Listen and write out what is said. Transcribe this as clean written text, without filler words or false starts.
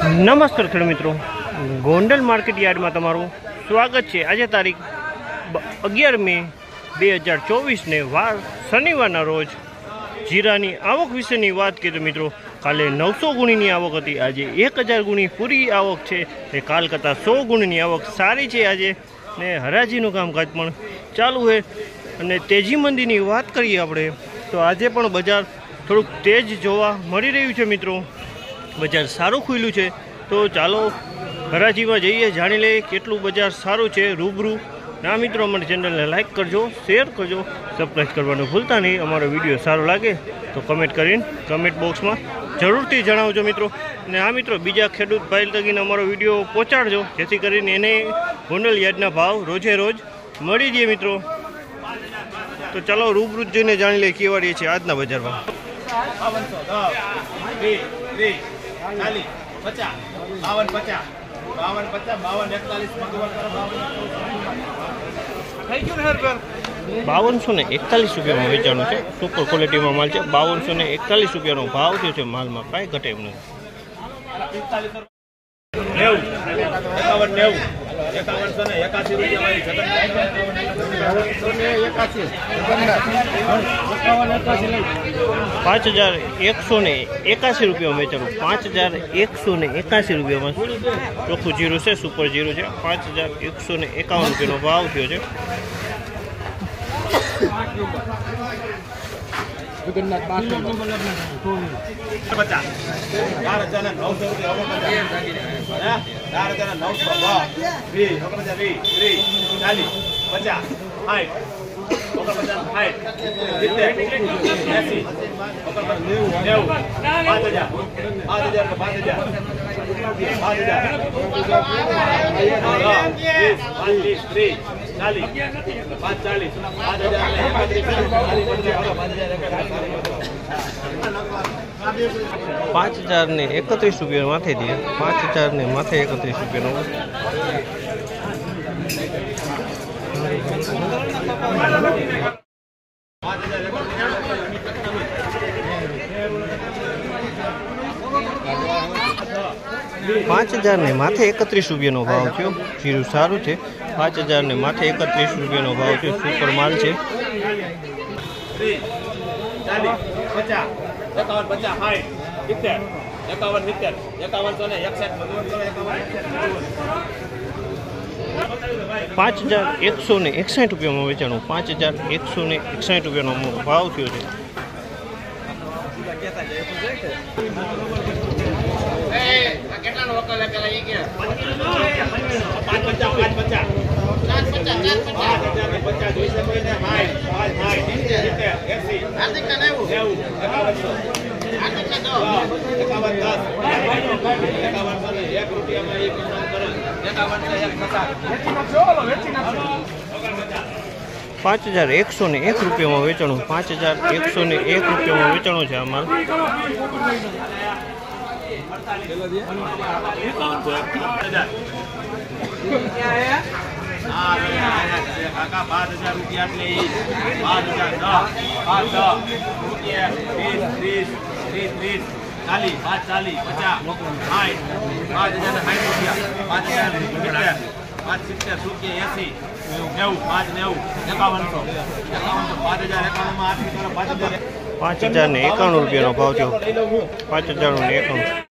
નમસ્કાર ખેડૂત મિત્રો, ગોંડલ માર્કેટ યાર્ડમાં તમારું સ્વાગત છે। આજે તારીખ 11 મે 2024 વાર શનિવારના રોજ જીરાની આવક વિશેની વાત કરીએ તો મિત્રો, કાલે 900 ગુણીની આવક હતી, આજે 1000 ગુણી પૂરી આવક છે। તે કાલ કરતાં 100 ગુણીની આવક સારી છે આજે, ને હરાજીનું કામકાજ પણ ચાલુ છે। અને તેજી મંદીની વાત કરીએ આપણે તો આજે પણ બજાર થોડુંક તેજ જોવા મળી રહ્યું છે મિત્રો। બજાર સારું ખુલ્યું છે, તો ચાલો હરાજીમાં જઈએ, જાણી લઈએ કેટલું બજાર સારું છે રૂબરૂ। ના મિત્રો, અમારી ચેનલને લાઇક કરજો, શેર કરજો, સબસ્ક્રાઈબ કરવાનું ભૂલતા નહીં। અમારો વિડીયો સારો લાગે તો કમેન્ટ કરીને કમેન્ટ બોક્સમાં જરૂરથી જણાવજો મિત્રો। અને આ મિત્રો, બીજા ખેડૂત ભાઈ લગીને અમારો વિડીયો પહોંચાડજો, જેથી કરીને એને ગોંડલ યાર્ડના ભાવ રોજે રોજ મળી જાય મિત્રો। તો ચાલો રૂબરૂ જઈને જાણી લઈએ કેવા રહે છે આજના બજારમાં। 5241 રૂપિયામાં વેચાણું છે। સુપર ક્વોલિટીમાં માલ છે। 5241 રૂપિયાનો ભાવ થયો છે। માલમાં કાંઈ ઘટે એમ નથી। 5181 રૂપિયામાં વેચાણું। 5181 રૂપિયામાં ચોખ્ખું જીરું છે, સુપર જીરું છે। 5151 રૂપિયાનો ભાવ થયો છે। ₹5031 રૂપિયા માથે દે। 5000 ને માથે 31 રૂપિયાનો। 5000 ને માથે 31 રૂપિયાનો ભાવ થયો। જીરું સારું છે। 5000 ને માથે 31 રૂપિયાનો ભાવ થયો। સુપર માલ છે। 5161 રૂપિયામાં વેચાણું। 5161 રૂપિયાનો ભાવ થયો છે। 5101 રૂપિયામાં વેચાણું। 5101 રૂપિયામાં વેચાણું છે આ માલ। 5091 રૂપિયાનો ભાવ થયો। 5091।